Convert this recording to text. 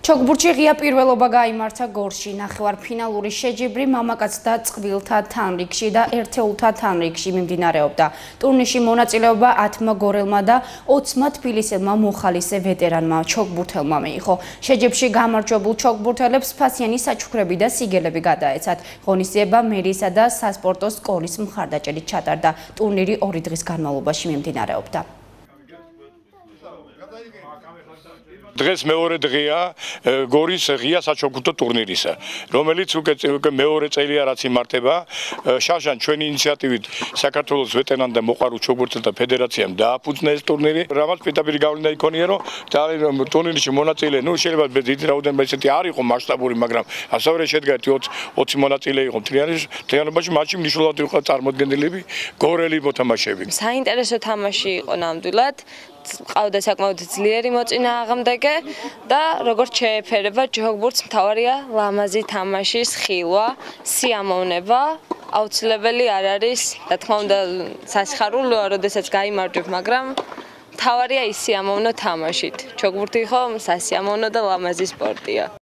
ჩოგბურთში ღია პირველობა გაიმართა გორში. ნახევარფინალური შეჯიბრი მამაკაცთა წყვილთა თანრიგში და ერთეულთა თანრიგში მიმდინარეობდა. ტურნირში მონაწილეობა 10 გორელმა და 20 თბილისელმა მოხალისე ვეტერანმა ჩოგბურთელმა მიიღო. შეჯიბრში გამარჯვებულ ჩოგბურთელებს ფასიანი საჩუქრები და სიგელები გადაეცათ. ღონისძიება მერიისა და სასპორტო სკოლის მხარდაჭერით ჩატარდა. ტურნირი 2 დღის განმავლობაში მიმდინარეობდა. დღეს მეორე დღეა გორის ღია საჩოგბურთო ტურნირისა, რომელიც უკვე მეორე წელია რაც იმართება. შავშან ჩვენი ინიციატივით საქართველოს ვეტერან და მოყვარულ ჩოგბურთელთა ფედერაციამ დააფუძნა ეს ტურნირი. რამაც პირდაპირ გავლენა იქონია, რომ ძალიან ტურნირში მონაწილე, შეიძლება დიდი რაოდენობა ისეთი არ იყო მასშტაბური, მაგრამ ასევე შედგა 20 მონაწილე იყო მთლიანობაში, მათში მნიშვნელოვნად იყო წარმოდგენილები გორელი მოთამაშეები. საინტერესო თამაში იყო ნამდვილად. ყავდა საკმაოდ ძლიერი მოწინააღმდეგე და როგორც შეეფერება ჩოგბურთს მთავარია ლამაზი თამაშის ხილვა, სიამოვნება. აუცილებელი არ არის, რა თქმა უნდა, სასიხარულოა, როდესაც გაიმარჯვებ, მაგრამ მთავარია ის სიამოვნო თამაშით. ჩოგბურთი ხო სასიამოვნო და ლამაზი სპორტია.